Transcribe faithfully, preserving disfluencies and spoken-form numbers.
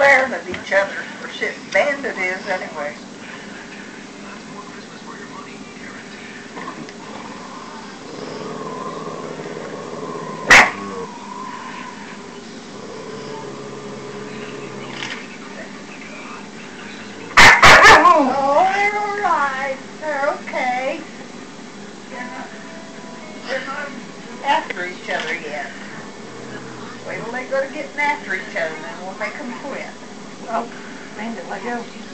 glaring at each other, or shit, Bandit is anyway. Oh, they're alright. They're okay. They're not, they're not after each other yet. Wait till they go to getting after each other, then we'll make them quit. Oh, Bandit, let go.